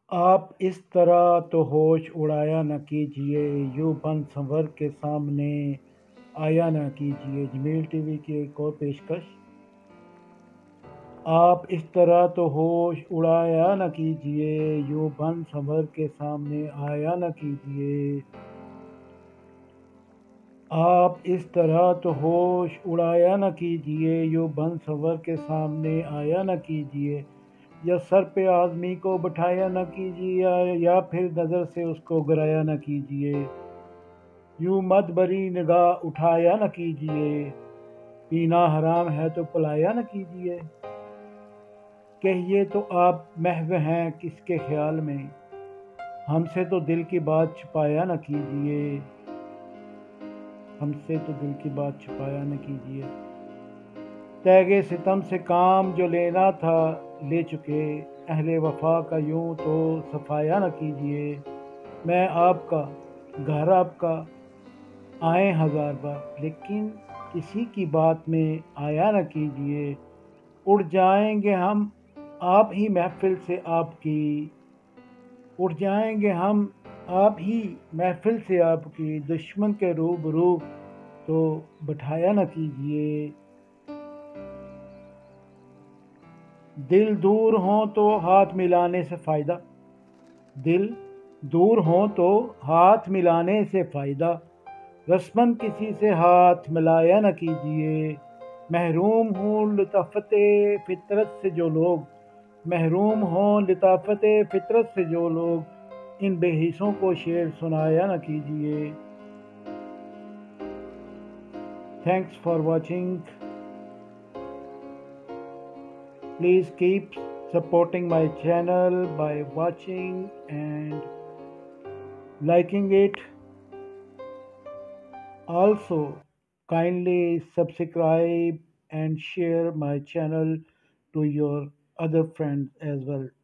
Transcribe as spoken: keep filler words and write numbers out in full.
آپ اس طرح تو ہوش اڑایا نہ کیجیے، یوں بن سنور کے سامنے آیا نہ کیجیے۔ جمیل ٹی وی کی ایک اور پیشکش۔ آپ اس طرح تو ہوش اڑایا نہ کیجیے، یوں بن سنور کے سامنے آیا نہ کیجیے۔ آپ اس طرح تو ہوش اڑایا نہ کیجیے، یوں بن سنور کے سامنے آیا نہ کیجیے۔ یا سر پہ آدمی کو بٹھایا نہ کیجیے، یا پھر نظر سے اس کو گرایا نہ کیجیے۔ یوں مد بری نگاہ اٹھایا نہ کیجیے، پینا حرام ہے تو پلایا نہ کیجیے۔ کہیے تو آپ محو ہیں کس کے خیال میں، ہم سے تو دل کی بات چھپایا نہ کیجیے۔ ہم سے تو دل کی بات چھپایا نہ کیجیے۔ تیغ ستم سے کام جو لینا تھا لے چکے، اہل وفا کا یوں تو صفایا نہ کیجیے۔ میں آپ کا، گھر آپ کا، آئیں ہزار بار، لیکن کسی کی بات میں آیا نہ کیجیے۔ اڑ جائیں گے ہم آپ ہی محفل سے آپ کی، اڑ جائیں گے ہم آپ ہی محفل سے آپ کی، دشمن کے روبرو تو بٹھایا نہ کیجیے۔ دل دور ہوں تو ہاتھ ملانے سے فائدہ، دل دور ہوں تو ہاتھ ملانے سے فائدہ، رسماً کسی سے ہاتھ ملایا نہ کیجیے۔ محروم ہوں لطافت فطرت سے جو لوگ، محروم ہوں لطافت فطرت سے جو لوگ، ان بے حسوں کو شعر سنایا نہ کیجیے۔ Thanks for watching. Please keep supporting my channel by watching and liking it. Also, kindly subscribe and share my channel to your other friends as well.